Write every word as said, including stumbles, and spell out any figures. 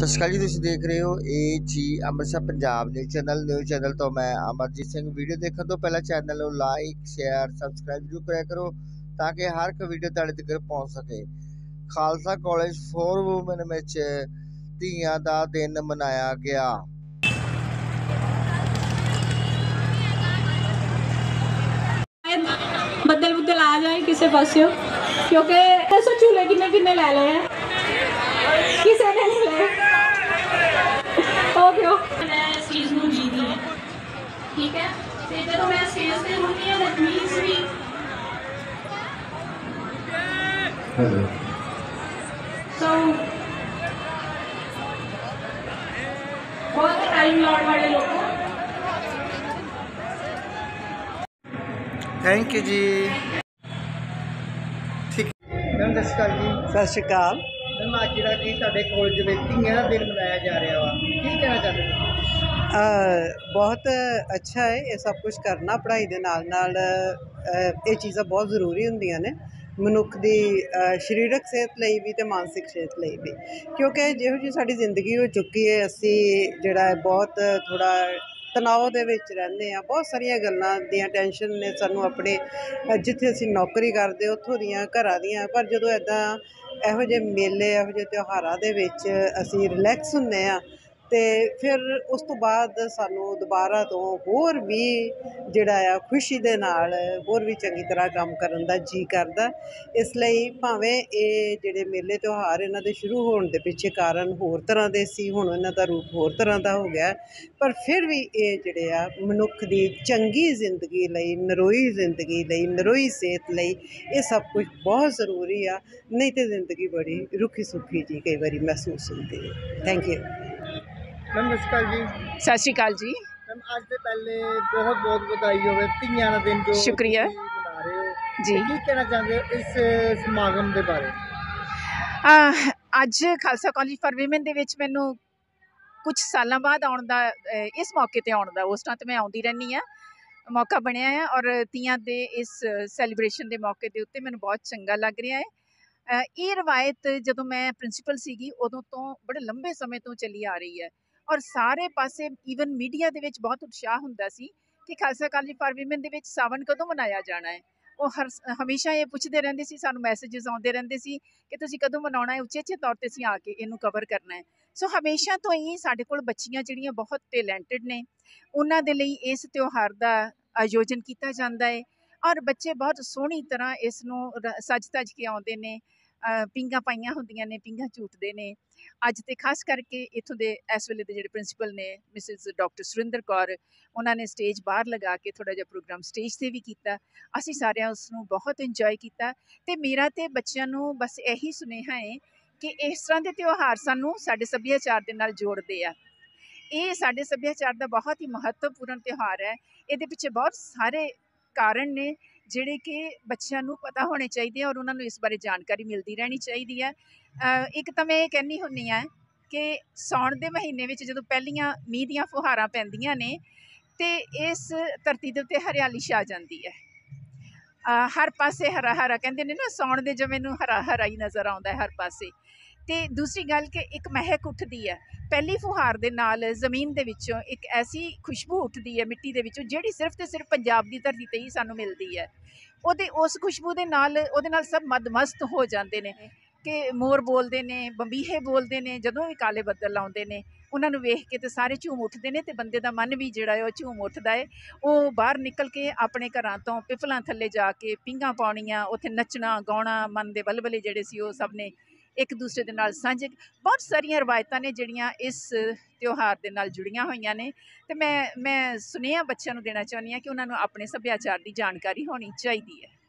ਸਤਿ ਸ਼੍ਰੀ ਅਕਾਲ ਜੀ, ਤੁਸੀਂ ਦੇਖ ਰਹੇ ਹੋ ਏ ਜੀ Amritsar Punjab news channel. News channel ਤੋਂ ਮੈਂ ਅਮਰਜੀਤ ਸਿੰਘ। ਵੀਡੀਓ ਦੇਖਣ ਤੋਂ ਪਹਿਲਾਂ ਚੈਨਲ ਨੂੰ ਲਾਈਕ ਸ਼ੇਅਰ ਸਬਸਕ੍ਰਾਈਬ ਜ਼ਰੂਰ ਕਰਿਆ ਕਰੋ ਤਾਂ ਕਿ ਹਰ ਇੱਕ ਵੀਡੀਓ ਤੁਹਾਡੇ ਤੱਕ ਪਹੁੰਚ ਸਕੇ। ਖਾਲਸਾ ਕਾਲਜ ਫੋਰ ਵੂਮਨ ਵਿੱਚ ਧੀਆਂ ਦਾ ਦਿਨ ਮਨਾਇਆ ਗਿਆ। बदल बुदल आ जाए किसी पासियों, क्योंकि ऐसे झूले किन्ने किन्ने ले ले किसी ने नहीं ले हो क्यों मैं इस चीज़ को जीती है। ठीक है, तो जब मैं स्टेज पे होती है दैट मींस भी सो बहुत टाइम लॉट वाले लोग थैंक यू जी। ठीक मैम, सत श्री अकाल जी। सत श्री अकाल मैम, आज ਜਿਹੜਾ ਕਿ ਤੁਹਾਡੇ ਕਾਲਜ ਵਿੱਚ ਧੀਆਂ ਦਾ ਦਿਨ ਮਨਾਇਆ ਜਾ ਰਿਹਾ ਵਾ, ਕੀ ਕਹਿਣਾ ਚਾਹੁੰਦੇ ਹੋ? ਬਹੁਤ ਅੱਛਾ ਹੈ ਇਹ ਸਭ ਕੁਝ ਕਰਨਾ। ਪੜ੍ਹਾਈ ਦੇ ਨਾਲ ਨਾਲ ਇਹ ਚੀਜ਼ਾਂ ਬਹੁਤ ਜ਼ਰੂਰੀ ਹੁੰਦੀਆਂ ਨੇ ਮਨੁੱਖ ਦੀ ਸਰੀਰਕ ਸਿਹਤ ਲਈ ਵੀ ਅਤੇ ਮਾਨਸਿਕ ਸਿਹਤ ਲਈ ਵੀ, ਕਿਉਂਕਿ ਜਿਹੋ ਜਿਹੀ ਸਾਡੀ ਜ਼ਿੰਦਗੀ ਹੋ ਚੁੱਕੀ ਹੈ, ਅਸੀਂ ਜਿਹੜਾ ਹੈ ਬਹੁਤ ਥੋੜ੍ਹਾ ਤਣਾਅ ਦੇ ਵਿੱਚ ਰਹਿੰਦੇ ਹਾਂ। ਬਹੁਤ ਸਾਰੀਆਂ ਗੱਲਾਂ ਦੀਆਂ ਟੈਨਸ਼ਨ ਨੇ ਸਾਨੂੰ ਆਪਣੇ, ਜਿੱਥੇ ਅਸੀਂ ਨੌਕਰੀ ਕਰਦੇ ਉੱਥੋਂ ਦੀਆਂ, ਘਰਾਂ ਦੀਆਂ। ਪਰ ਜਦੋਂ ਇੱਦਾਂ ਇਹੋ ਜਿਹੇ ਮੇਲੇ, ਇਹੋ ਜਿਹੇ ਤਿਉਹਾਰਾਂ ਦੇ ਵਿੱਚ ਅਸੀਂ ਰਿਲੈਕਸ ਹੁੰਦੇ ਹਾਂ ਅਤੇ ਫਿਰ ਉਸ ਤੋਂ ਬਾਅਦ ਸਾਨੂੰ ਦੁਬਾਰਾ ਤੋਂ ਹੋਰ ਵੀ ਜਿਹੜਾ ਆ ਖੁਸ਼ੀ ਦੇ ਨਾਲ ਹੋਰ ਵੀ ਚੰਗੀ ਤਰ੍ਹਾਂ ਕੰਮ ਕਰਨ ਦਾ ਜੀਅ ਕਰਦਾ। ਇਸ ਲਈ ਭਾਵੇਂ ਇਹ ਜਿਹੜੇ ਮੇਲੇ ਤਿਉਹਾਰ ਇਹਨਾਂ ਦੇ ਸ਼ੁਰੂ ਹੋਣ ਦੇ ਪਿੱਛੇ ਕਾਰਨ ਹੋਰ ਤਰ੍ਹਾਂ ਦੇ ਸੀ, ਹੁਣ ਇਹਨਾਂ ਦਾ ਰੂਪ ਹੋਰ ਤਰ੍ਹਾਂ ਦਾ ਹੋ ਗਿਆ, ਪਰ ਫਿਰ ਵੀ ਇਹ ਜਿਹੜੇ ਆ ਮਨੁੱਖ ਦੀ ਚੰਗੀ ਜ਼ਿੰਦਗੀ ਲਈ, ਨਰੋਈ ਜ਼ਿੰਦਗੀ ਲਈ, ਨਰੋਈ ਸਿਹਤ ਲਈ ਇਹ ਸਭ ਕੁਝ ਬਹੁਤ ਜ਼ਰੂਰੀ ਆ। ਨਹੀਂ ਤਾਂ ਜ਼ਿੰਦਗੀ ਬੜੀ ਰੁੱਖੀ ਸੁੱਖੀ ਜੀ ਕਈ ਵਾਰੀ ਮਹਿਸੂਸ ਹੁੰਦੀ ਹੈ। Thank you ma'am. ਸਤਿ ਸ਼੍ਰੀ ਅਕਾਲ ਜੀ। सत श्री अकाल जी। मैम, आज से पहले बहुत बहुत बधाई हो ਧੀਆਂ ਦਾ ਦਿਨ ਜੋ शुक्रिया मना रहे हो जी। ਕੀ ਕਹਿਣਾ ਚਾਹੁੰਦੇ ਹੋ ਇਸ ਸਮਾਗਮ ਦੇ ਬਾਰੇ? ਅੱਜ ਖਾਲਸਾ ਕਾਲਜ ਫਾਰ ਵੀਮਨ ਦੇ ਵਿੱਚ ਮੈਨੂੰ ਕੁਝ ਸਾਲਾਂ ਬਾਅਦ ਆਉਣ ਦਾ, ਇਸ ਮੌਕੇ ਤੇ ਆਉਣ ਦਾ, ਉਸ ਤਰ੍ਹਾਂ ਤੇ ਮੈਂ ਆਉਂਦੀ ਰਹਿੰਦੀ ਹਾਂ, ਮੌਕਾ ਬਣਿਆ ਹੈ ਔਰ ਤੀਆਂ ਦੇ ਇਸ ਸੈਲੀਬ੍ਰੇਸ਼ਨ ਦੇ ਮੌਕੇ ਦੇ ਉੱਤੇ ਮੈਨੂੰ ਬਹੁਤ ਚੰਗਾ ਲੱਗ ਰਿਹਾ ਹੈ। ਇਹ ਰਵਾਇਤ ਜਦੋਂ ਮੈਂ ਪ੍ਰਿੰਸੀਪਲ ਸੀਗੀ ਉਦੋਂ ਤੋਂ ਬੜੇ ਲੰਬੇ ਸਮੇਂ ਤੋਂ ਚੱਲੀ ਆ ਰਹੀ ਹੈ ਔਰ ਸਾਰੇ ਪਾਸੇ ਈਵਨ ਮੀਡੀਆ ਦੇ ਵਿੱਚ ਬਹੁਤ ਉਤਸ਼ਾਹ ਹੁੰਦਾ ਸੀ ਕਿ ਖਾਲਸਾ ਕਾਲਜ ਫਾਰ ਵੀਮਨ ਦੇ ਵਿੱਚ ਸਾਵਨ ਕਦੋਂ ਮਨਾਇਆ ਜਾਣਾ ਹੈ। ਉਹ ਹਰ ਹਮੇਸ਼ਾ ਇਹ ਪੁੱਛਦੇ ਰਹਿੰਦੇ ਸੀ, ਸਾਨੂੰ ਮੈਸੇजेस ਆਉਂਦੇ ਰਹਿੰਦੇ ਸੀ ਕਿ ਤੁਸੀਂ ਕਦੋਂ ਮਨਾਉਣਾ ਹੈ, ਉਚੇਚੇ ਤੌਰ 'ਤੇ ਅਸੀਂ ਆ ਕੇ ਇਹਨੂੰ ਕਵਰ ਕਰਨਾ ਹੈ। ਸੋ ਹਮੇਸ਼ਾ ਤੋਂ ਹੀ ਸਾਡੇ ਕੋਲ ਬੱਚੀਆਂ ਜਿਹੜੀਆਂ ਬਹੁਤ ਟੈਲੈਂਟਡ ਨੇ, ਉਹਨਾਂ ਦੇ ਲਈ ਇਸ ਤਿਉਹਾਰ ਦਾ ਆਯੋਜਨ ਕੀਤਾ ਜਾਂਦਾ ਹੈ ਔਰ ਬੱਚੇ ਬਹੁਤ ਸੋਹਣੀ ਤਰ੍ਹਾਂ ਇਸ ਨੂੰ ਸੱਜ ਧੱਜ ਕੇ ਆਉਂਦੇ ਨੇ। ਪਿੰਗਾਂ ਪਾਈਆਂ ਹੁੰਦੀਆਂ ਨੇ, ਪਿੰਗਾਂ ਝੂਟਦੇ ਨੇ। ਅੱਜ ਤੇ ਖਾਸ ਕਰਕੇ ਇੱਥੋਂ ਦੇ ਇਸ ਵੇਲੇ ਦੇ ਜਿਹੜੇ ਪ੍ਰਿੰਸੀਪਲ ਨੇ ਮਿਸਿਸ ਡਾਕਟਰ ਸੁਰਿੰਦਰ ਕੌਰ, ਉਹਨਾਂ ਨੇ ਸਟੇਜ ਬਾਹਰ ਲਗਾ ਕੇ ਥੋੜ੍ਹਾ ਜਿਹਾ ਪ੍ਰੋਗਰਾਮ ਸਟੇਜ 'ਤੇ ਵੀ ਕੀਤਾ। ਅਸੀਂ ਸਾਰਿਆਂ ਉਸ ਨੂੰ ਬਹੁਤ ਇੰਜੋਏ ਕੀਤਾ ਅਤੇ ਮੇਰਾ ਤਾਂ ਬੱਚਿਆਂ ਨੂੰ ਬਸ ਇਹੀ ਸੁਨੇਹਾ ਹੈ ਕਿ ਇਸ ਤਰ੍ਹਾਂ ਦੇ ਤਿਉਹਾਰ ਸਾਨੂੰ ਸਾਡੇ ਸੱਭਿਆਚਾਰ ਦੇ ਨਾਲ ਜੋੜਦੇ ਆ। ਇਹ ਸਾਡੇ ਸੱਭਿਆਚਾਰ ਦਾ ਬਹੁਤ ਹੀ ਮਹੱਤਵਪੂਰਨ ਤਿਉਹਾਰ ਹੈ। ਇਹਦੇ ਪਿੱਛੇ ਬਹੁਤ ਸਾਰੇ ਕਾਰਨ ਨੇ ਜਿਹੜੇ ਕਿ ਬੱਚਿਆਂ ਨੂੰ ਪਤਾ ਹੋਣੇ ਚਾਹੀਦੇ ਆ ਔਰ ਉਹਨਾਂ ਨੂੰ ਇਸ ਬਾਰੇ ਜਾਣਕਾਰੀ ਮਿਲਦੀ ਰਹਿਣੀ ਚਾਹੀਦੀ ਹੈ। ਇੱਕ ਤਾਂ ਮੈਂ ਇਹ ਕਹਿੰਦੀ ਹੁੰਦੀ ਹਾਂ ਕਿ ਸਾਉਣ ਦੇ ਮਹੀਨੇ ਵਿੱਚ ਜਦੋਂ ਪਹਿਲੀਆਂ ਮੀਂਹ ਦੀਆਂ ਫੁਹਾਰਾਂ ਪੈਂਦੀਆਂ ਨੇ ਅਤੇ ਇਸ ਧਰਤੀ ਦੇ ਉੱਤੇ ਹਰਿਆਲੀ ਛਾ ਜਾਂਦੀ ਹੈ। ਹਰ ਪਾਸੇ ਹਰਾ ਹਰਾ, ਕਹਿੰਦੇ ਨੇ ਨਾ, ਸਾਉਣ ਦੇ ਜਵੇਂ ਨੂੰ ਹਰਾ ਹਰਾ ਹੀ ਨਜ਼ਰ ਆਉਂਦਾ ਹਰ ਪਾਸੇ। ਅਤੇ ਦੂਸਰੀ ਗੱਲ ਕਿ ਇੱਕ ਮਹਿਕ ਉੱਠਦੀ ਹੈ ਪਹਿਲੀ ਫੁਹਾਰ ਦੇ ਨਾਲ, ਜ਼ਮੀਨ ਦੇ ਵਿੱਚੋਂ ਇੱਕ ਐਸੀ ਖੁਸ਼ਬੂ ਉੱਠਦੀ ਹੈ ਮਿੱਟੀ ਦੇ ਵਿੱਚੋਂ ਜਿਹੜੀ ਸਿਰਫ ਅਤੇ ਸਿਰਫ ਪੰਜਾਬ ਦੀ ਧਰਤੀ 'ਤੇ ਹੀ ਸਾਨੂੰ ਮਿਲਦੀ ਹੈ। ਉਹਦੇ ਉਸ ਖੁਸ਼ਬੂ ਦੇ ਨਾਲ ਉਹਦੇ ਨਾਲ ਸਭ ਮਦਮਸਤ ਹੋ ਜਾਂਦੇ ਨੇ ਕਿ ਮੋਰ ਬੋਲਦੇ ਨੇ, ਬੰਬੀਹੇ ਬੋਲਦੇ ਨੇ। ਜਦੋਂ ਵੀ ਕਾਲੇ ਬੱਦਲ ਆਉਂਦੇ ਨੇ ਉਹਨਾਂ ਨੂੰ ਵੇਖ ਕੇ ਤਾਂ ਸਾਰੇ ਝੂਮ ਉੱਠਦੇ ਨੇ ਅਤੇ ਬੰਦੇ ਦਾ ਮਨ ਵੀ ਜਿਹੜਾ ਹੈ ਉਹ ਝੂਮ ਉੱਠਦਾ ਹੈ। ਉਹ ਬਾਹਰ ਨਿਕਲ ਕੇ ਆਪਣੇ ਘਰਾਂ ਤੋਂ ਪਿੱਪਲਾਂ ਥੱਲੇ ਜਾ ਕੇ ਪੀਂਘਾਂ ਪਾਉਣੀਆਂ, ਉੱਥੇ ਨੱਚਣਾ ਗਾਉਣਾ, ਮਨ ਦੇ ਬਲਬਲੇ ਜਿਹੜੇ ਸੀ ਉਹ ਸਭ ਨੇ ਇੱਕ ਦੂਸਰੇ ਦੇ ਨਾਲ ਸਾਂਝੇ। ਬਹੁਤ ਸਾਰੀਆਂ ਰਵਾਇਤਾਂ ਨੇ ਜਿਹੜੀਆਂ ਇਸ ਤਿਉਹਾਰ ਦੇ ਨਾਲ ਜੁੜੀਆਂ ਹੋਈਆਂ ਨੇ ਅਤੇ ਮੈਂ ਮੈਂ ਸੁਨੇਹਾ ਬੱਚਿਆਂ ਨੂੰ ਦੇਣਾ ਚਾਹੁੰਦੀ ਹਾਂ ਕਿ ਉਹਨਾਂ ਨੂੰ ਆਪਣੇ ਸੱਭਿਆਚਾਰ ਦੀ ਜਾਣਕਾਰੀ ਹੋਣੀ ਚਾਹੀਦੀ ਹੈ।